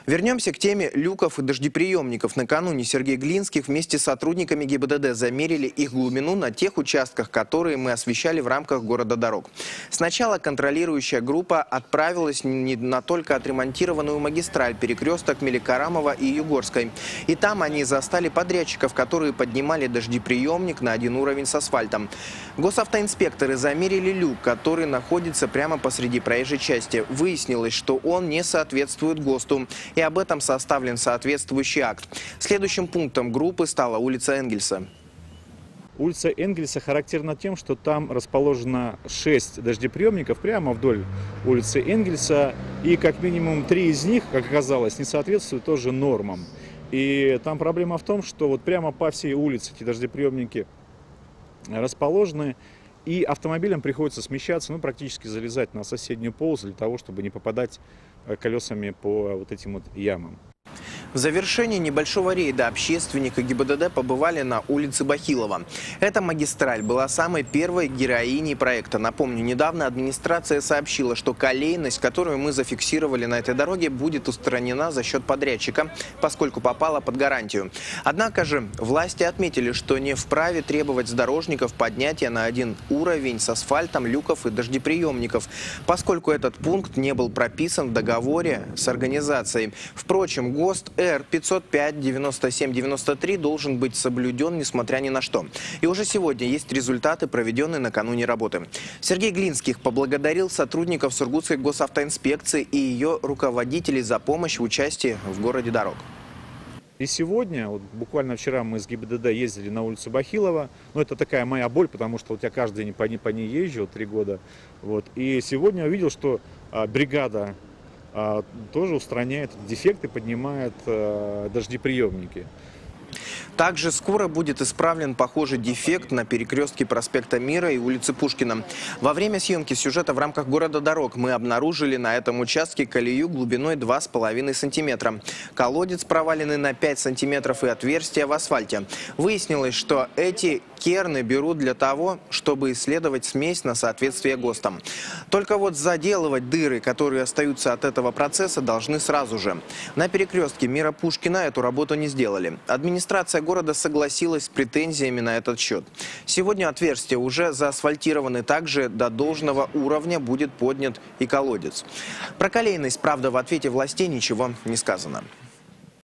Вернемся к теме люков и дождеприемников. Накануне Сергей Глинских вместе с сотрудниками ГИБДД замерили их глубину на тех участках, которые мы освещали в рамках города дорог. Сначала контролирующая группа отправилась не на только отремонтированную магистраль перекресток Меликорамова и Югорской. И там они застали подрядчиков, которые поднимали дождеприемник на один уровень с асфальтом. Госавтоинспекторы замерили люк, который находится прямо посреди проезжей части. Выяснилось, что он не соответствует ГОСТу. И об этом составлен соответствующий акт. Следующим пунктом группы стала улица Энгельса. Улица Энгельса характерна тем, что там расположено 6 дождеприемников прямо вдоль улицы Энгельса. И как минимум 3 из них, как оказалось, не соответствуют тоже нормам. И там проблема в том, что вот прямо по всей улице эти дождеприемники расположены. И автомобилям приходится смещаться, ну, практически залезать на соседнюю полосу для того, чтобы не попадать колесами по вот этим вот ямам. В завершении небольшого рейда общественники ГИБДД побывали на улице Бахилова. Эта магистраль была самой первой героиней проекта. Напомню, недавно администрация сообщила, что колейность, которую мы зафиксировали на этой дороге, будет устранена за счет подрядчика, поскольку попала под гарантию. Однако же власти отметили, что не вправе требовать с дорожников поднятия на один уровень с асфальтом, люков и дождеприемников, поскольку этот пункт не был прописан в договоре с организацией. Впрочем, ГОСТ Р-505-97-93 должен быть соблюден, несмотря ни на что. И уже сегодня есть результаты, проведенные накануне работы. Сергей Глинских поблагодарил сотрудников Сургутской госавтоинспекции и ее руководителей за помощь в участии в городе дорог. И сегодня, вот буквально вчера мы с ГИБДД ездили на улицу Бахилова. Ну, это такая моя боль, потому что вот я каждый день по ней езжу 3 года. Вот. И сегодня я увидел, что бригада тоже устраняет дефекты, поднимает дождеприемники. Также скоро будет исправлен похожий дефект на перекрестке проспекта Мира и улицы Пушкина. Во время съемки сюжета в рамках города дорог мы обнаружили на этом участке колею глубиной 2,5 сантиметра. Колодец проваленный на 5 сантиметров и отверстия в асфальте. Выяснилось, что эти керны берут для того, чтобы исследовать смесь на соответствие ГОСТам. Только вот заделывать дыры, которые остаются от этого процесса, должны сразу же. На перекрестке Мира Пушкина эту работу не сделали. Администрация города согласилась с претензиями на этот счет. Сегодня отверстия уже заасфальтированы, также до должного уровня будет поднят и колодец. Про колейность, правда, в ответе властей ничего не сказано.